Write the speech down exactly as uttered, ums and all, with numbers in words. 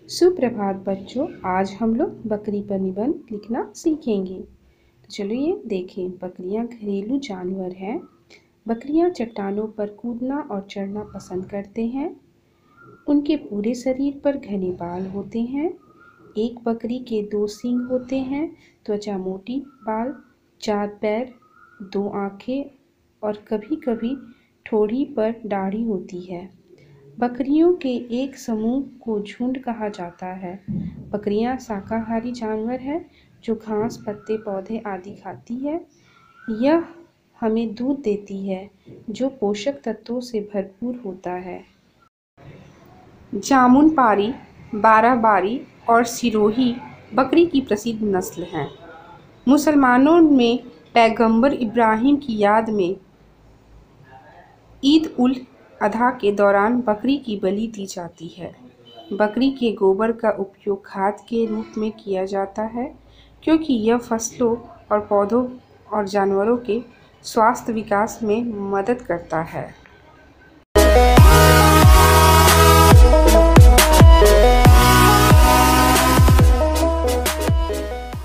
सुप्रभात बच्चों, आज हम लोग बकरी पर निबंध लिखना सीखेंगे। तो चलो ये देखें। बकरियां घरेलू जानवर हैं। बकरियां चट्टानों पर कूदना और चढ़ना पसंद करते हैं। उनके पूरे शरीर पर घने बाल होते हैं। एक बकरी के दो सींग होते हैं, त्वचा मोटी, बाल, चार पैर, दो आँखें और कभी-कभी ठोड़ी पर दाढ़ी होती है। बकरियों के एक समूह को झुंड कहा जाता है। बकरियां शाकाहारी जानवर है जो घास, पत्ते, पौधे आदि खाती है। यह हमें दूध देती है जो पोषक तत्वों से भरपूर होता है। जामुनपारी, बाराबारी और सिरोही बकरी की प्रसिद्ध नस्ल हैं। मुसलमानों में पैगंबर इब्राहिम की याद में ईद उल अधा के दौरान बकरी की बलि दी जाती है। बकरी के गोबर का उपयोग खाद के रूप में किया जाता है क्योंकि यह फसलों और पौधों और जानवरों के स्वास्थ्य विकास में मदद करता है।